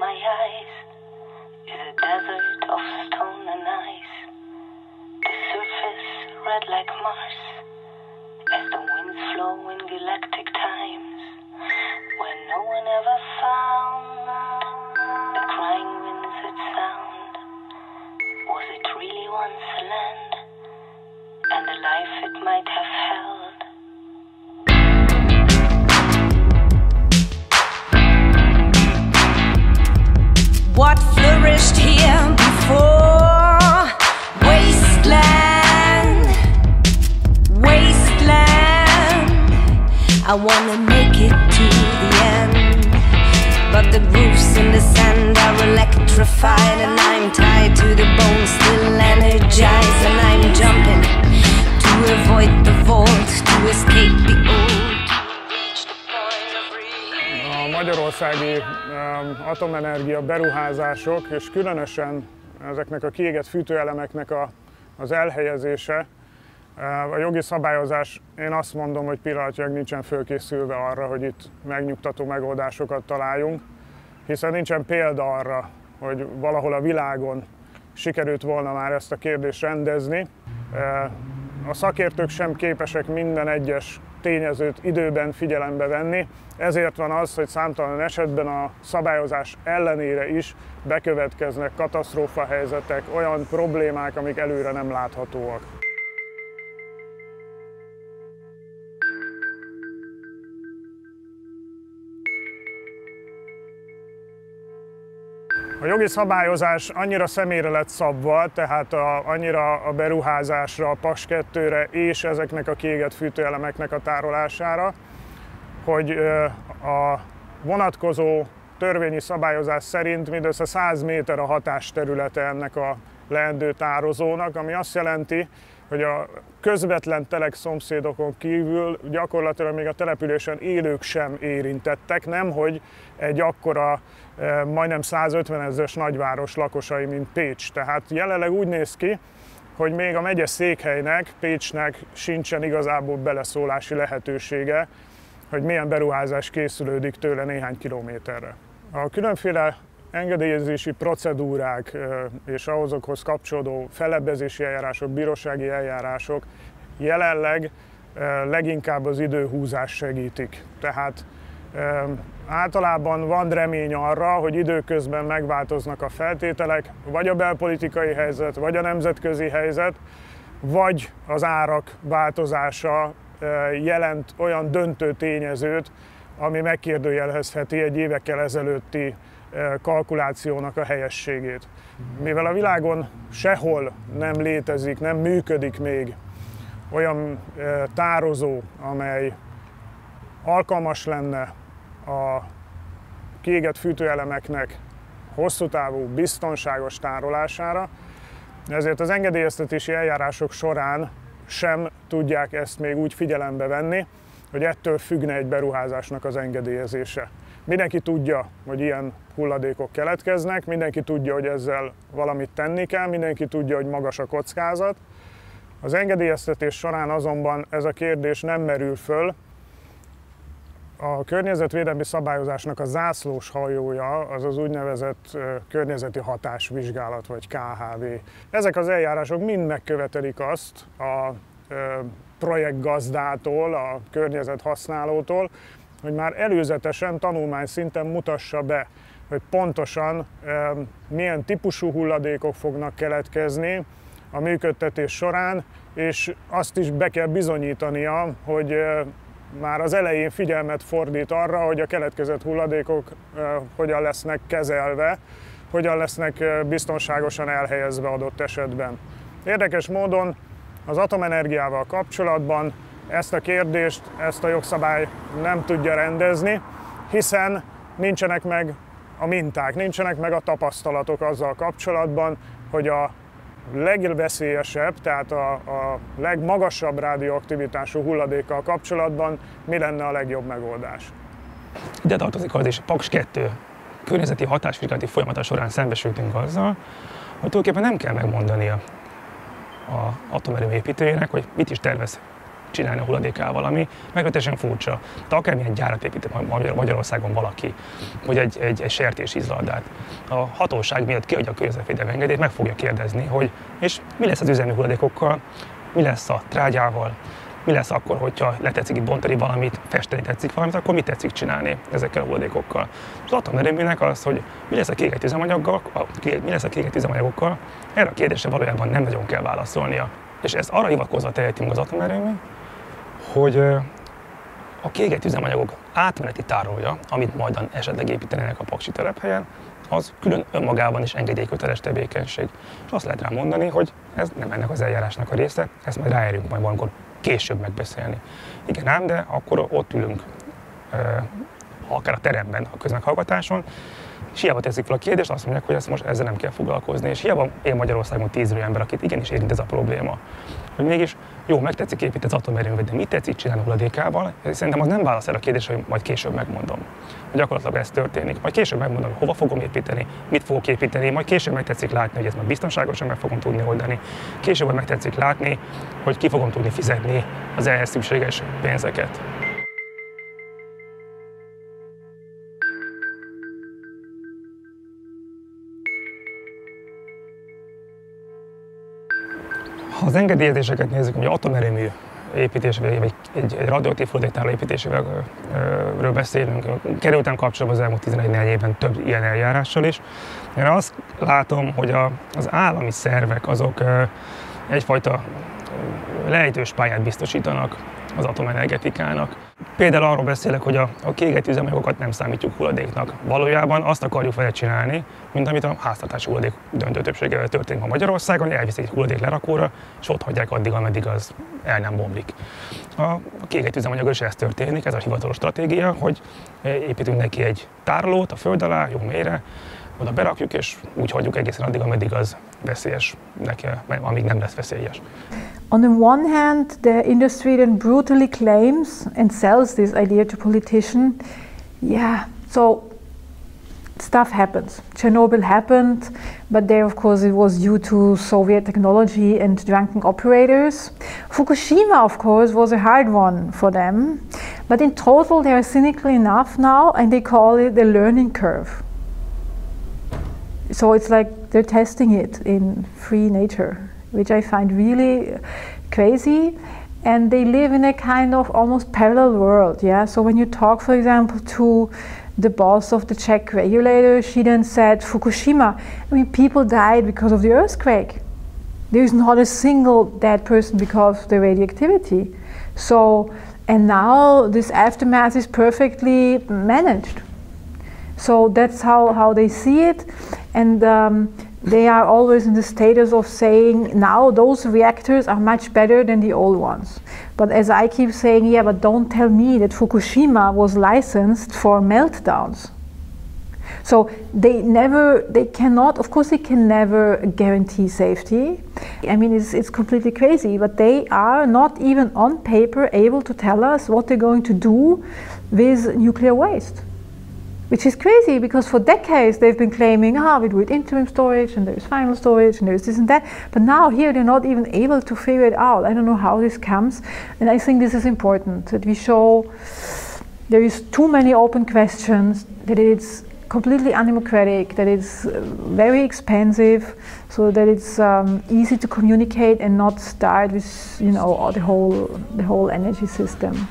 my eyes is a desert of stone and ice. The surface red like Mars, as the winds flow in galactic times, where no one ever found the crying winds its sound. Was it really once a land, and the life it might have held? What flourished here before? Wasteland, wasteland. I wanna make it to the end, but the grooves in the sand are electrified, and I'm tied to the bone, still energized, and I'm jumping to avoid the vault, to escape the old. A magyarországi atomenergia beruházások, és különösen ezeknek a kiégett fűtőelemeknek az elhelyezése, a jogi szabályozás, én azt mondom, hogy pillanatnyilag nincsen fölkészülve arra, hogy itt megnyugtató megoldásokat találjunk, hiszen nincsen példa arra, hogy valahol a világon sikerült volna már ezt a kérdést rendezni. A szakértők sem képesek minden egyes tényezőt időben figyelembe venni, ezért van az, hogy számtalan esetben a szabályozás ellenére is bekövetkeznek katasztrófahelyzetek, olyan problémák, amik előre nem láthatóak. A jogi szabályozás annyira személyre lett szabva, tehát annyira a beruházásra, a PAS 2-re és ezeknek a kiégett fűtőelemeknek a tárolására, hogy a vonatkozó törvényi szabályozás szerint mindössze 100 méter a hatásterülete ennek a leendő tározónak, ami azt jelenti, hogy a közvetlen telek szomszédokon kívül gyakorlatilag még a településen élők sem érintettek, nemhogy egy akkora, majdnem 150 000-es nagyváros lakosai, mint Pécs. Tehát jelenleg úgy néz ki, hogy még a megye székhelynek, Pécsnek sincsen igazából beleszólási lehetősége, hogy milyen beruházás készülődik tőle néhány kilométerre. A különféle engedélyezési procedúrák és ahhozokhoz kapcsolódó fellebbezési eljárások, bírósági eljárások jelenleg leginkább az időhúzás segítik. Tehát általában van remény arra, hogy időközben megváltoznak a feltételek, vagy a belpolitikai helyzet, vagy a nemzetközi helyzet, vagy az árak változása jelent olyan döntő tényezőt, ami megkérdőjelezheti egy évekkel ezelőtti kalkulációnak a helyességét. Mivel a világon sehol nem létezik, nem működik még olyan tározó, amely alkalmas lenne a kiégett fűtőelemeknek hosszú távú, biztonságos tárolására, ezért az engedélyeztetési eljárások során sem tudják ezt még úgy figyelembe venni, hogy ettől függne egy beruházásnak az engedélyezése. Mindenki tudja, hogy ilyen hulladékok keletkeznek, mindenki tudja, hogy ezzel valamit tenni kell, mindenki tudja, hogy magas a kockázat. Az engedélyeztetés során azonban ez a kérdés nem merül föl. A környezetvédelmi szabályozásnak a zászlós hajója az az úgynevezett környezeti hatásvizsgálat, vagy KHV. Ezek az eljárások mind megkövetelik azt a projektgazdától, a környezethasználótól, hogy már előzetesen tanulmány szinten mutassa be, hogy pontosan milyen típusú hulladékok fognak keletkezni a működtetés során, és azt is be kell bizonyítania, hogy már az elején figyelmet fordít arra, hogy a keletkezett hulladékok hogyan lesznek kezelve, hogyan lesznek biztonságosan elhelyezve adott esetben. Érdekes módon az atomenergiával kapcsolatban ezt a kérdést, ezt a jogszabály nem tudja rendezni, hiszen nincsenek meg a minták, nincsenek meg a tapasztalatok azzal kapcsolatban, hogy a legveszélyesebb, tehát a legmagasabb rádióaktivitású hulladékkal kapcsolatban mi lenne a legjobb megoldás. Ide tartozik az is, a Paks 2 környezeti hatásvizsgálati folyamata során szembesültünk azzal, hogy tulajdonképpen nem kell megmondania az atomerőmű építőjének, hogy mit is tervez csinálni a hulladékával, ami meglehetősen furcsa. De akármilyen gyárat épít Magyarországon valaki, vagy egy sertésizladát, a hatóság miatt kiadja a környezetvédelmi engedélyt, meg fogja kérdezni, hogy és mi lesz az üzemi hulladékokkal, mi lesz a trágyával, mi lesz akkor, hogyha letetszik itt bontani valamit, festeni tetszik valamit, akkor mit tetszik csinálni ezekkel a hulladékokkal. Az atomerőműnek az, hogy mi lesz a kéget üzemanyagokkal, erre a kérdésre valójában nem nagyon kell válaszolnia. És ezt arra hivatkozva tehetünk az atomerőmű, hogy a kéget üzemanyagok átmeneti tárolója, amit majd esetleg építenének a paksi telephelyen, az külön önmagában is engedélyköteles tevékenység. És azt lehet rá mondani, hogy ez nem ennek az eljárásnak a része, ezt majd ráérünk majd valamikor később megbeszélni. Igen ám, de akkor ott ülünk, akár a teremben, a közmeghallgatáson, és hiába teszik fel a kérdést, azt mondják, hogy most ezzel nem kell foglalkozni. És hiába él Magyarországon 10 millió ember, akit igenis érint ez a probléma. Hogy mégis jó, megtetszik építeni az atomerőművet, de mit tetszik csinálni a hulladékával? Szerintem az nem válasz erre a kérdésre, hogy majd később megmondom. Gyakorlatilag ez történik. Majd később megmondom, hogy hova fogom építeni, mit fogok építeni, majd később megtetszik látni, hogy ezt már biztonságosan meg fogom tudni oldani. Később megtetszik látni, hogy ki fogom tudni fizetni az ehhez szükséges pénzeket. Ha az engedélyezéseket nézzük, hogy atomerőmű építésével, vagy egy radioaktív hulladéktároló építéséről beszélünk, kerültem kapcsolatba az elmúlt 11 évben több ilyen eljárással is. Én azt látom, hogy az állami szervek azok egyfajta lejtős pályát biztosítanak az atomenergetikának. Például arról beszélek, hogy a kiégett üzemanyagokat nem számítjuk hulladéknak. Valójában azt akarjuk vele csinálni, mint amit a háztartási hulladék döntő többségével történik ma Magyarországon, elviszik egy hulladék lerakóra, és ott hagyják addig, ameddig az el nem bomlik. A kiégett üzemanyaggal is ez történik, ez a hivatalos stratégia, hogy építünk neki egy tárolót a föld alá, jó mélyre, oda berakjuk, és úgy hagyjuk egészen addig, ameddig az veszélyes, amíg nem lesz veszélyes. On the one hand, the industry then brutally claims and sells this idea to politicians. Yeah, so stuff happens. Chernobyl happened, but there, of course, it was due to Soviet technology and drunken operators. Fukushima, of course, was a hard one for them, but in total, they are cynical enough now, and they call it the learning curve. So it's like they're testing it in free nature, which I find really crazy, and they live in a kind of almost parallel world, yeah? So when you talk, for example, to the boss of the Czech regulator, she then said, Fukushima, I mean, people died because of the earthquake. There is not a single dead person because of the radioactivity. So, and now this aftermath is perfectly managed. So that's how they see it, and they are always in the status of saying now those reactors are much better than the old ones. But as I keep saying, yeah, but don't tell me that Fukushima was licensed for meltdowns. So they cannot, of course they can never guarantee safety. I mean, it's completely crazy, but they are not even on paper able to tell us what they're going to do with nuclear waste. Which is crazy, because for decades they've been claiming, we do it interim storage, and there's final storage, and there's this and that. But now here they're not even able to figure it out. I don't know how this comes, and I think this is important, that we show there is too many open questions, that it's completely undemocratic, that it's very expensive, so that it's easy to communicate and not start with, you know, the whole energy system.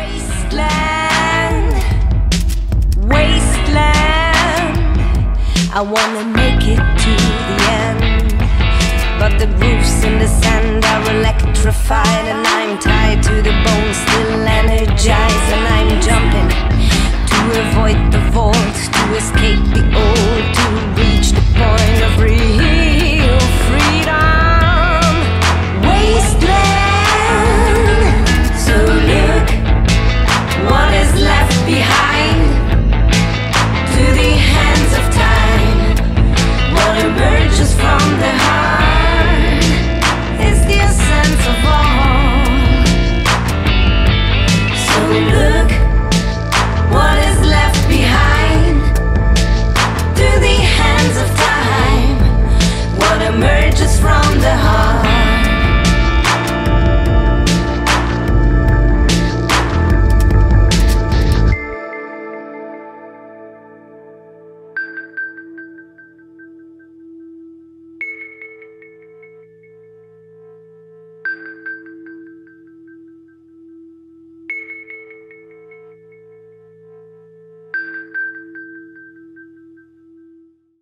Wasteland, I wanna make it to the end, but the roofs in the sand are electrified, and I'm tied to the bone, still energized, and I'm jumping to avoid the vault, to escape the